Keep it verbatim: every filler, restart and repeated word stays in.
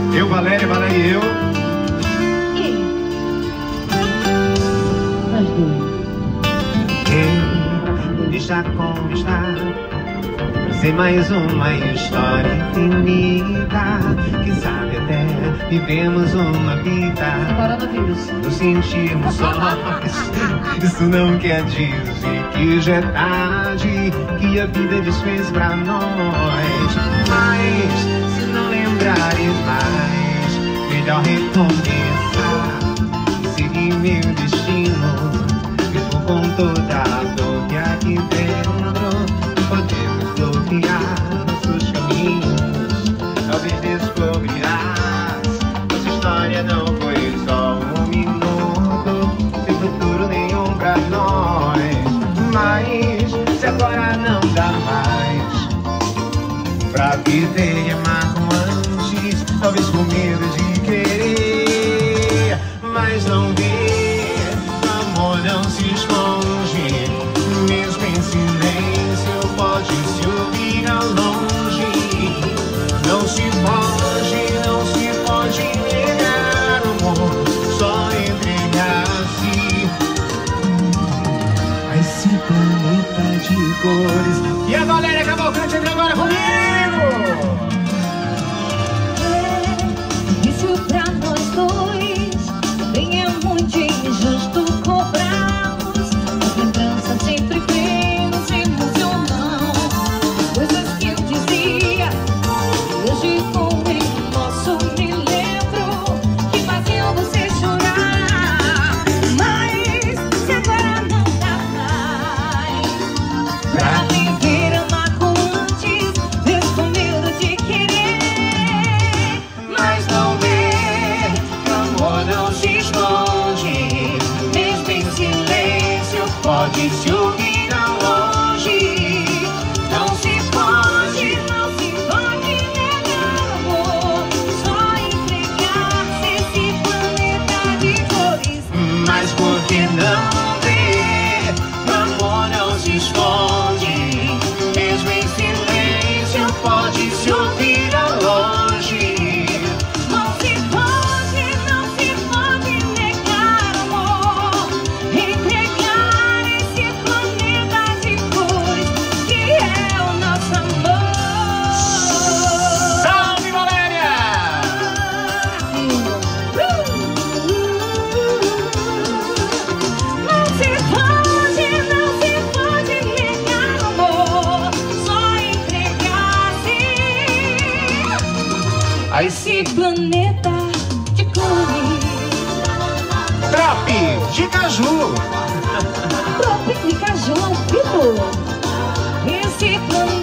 Eu, Valéria, Valéria e eu. E nós dois. Eu deixa como está, ser mais uma história infinita. Quem sabe até vivemos uma vida Coronavírus. nos sentimos sós. Isso não quer dizer que já é tarde, que a vida desfez pra nós. Mas se não lembrares mais, melhor recomeçar e seguir meu destino. Vivo com toda a dor que aqui dentro podemos bloquear nossos caminhos. Talvez descobrirás, nossa história não foi só um minuto, sem futuro nenhum pra nós. Mas se agora não dá mais pra viver e amar como antes, talvez com medo de querer, mas não vê, amor não se esconde, mesmo em silêncio pode se ouvir ao longe. Não se pode, não se pode negar amor, só entregar-se a esse planeta de cores. E a Valéria Cavalcante entra agora comigo! Isso pra nós dois também é muito injusto cobrarmos. As lembranças sempre vêm nos emocionam. Coisas que eu dizia, hoje com ele nosso me lembro, que faziam você chorar. Mas se agora não dá mais pra viver, amar com antes, mesmo com medo de querer, Mas não vê, amor não se esconde, mesmo em silêncio pode se ouvir ao longe. não se pode, não se pode negar amor, só entregar-se esse planeta de cores. Mas por que não ver, amor não se esconde, mesmo em silêncio pode se ouvir ao longe. Não se pode, não se pode negar amor, entregar esse planeta de cores que é o nosso amor. Salve, Valéria! Não se pode, não se pode negar amor, só entregar-se A esse esse planeta de cores. Trop de Caju. Trop de Caju ao vivo. Esse planeta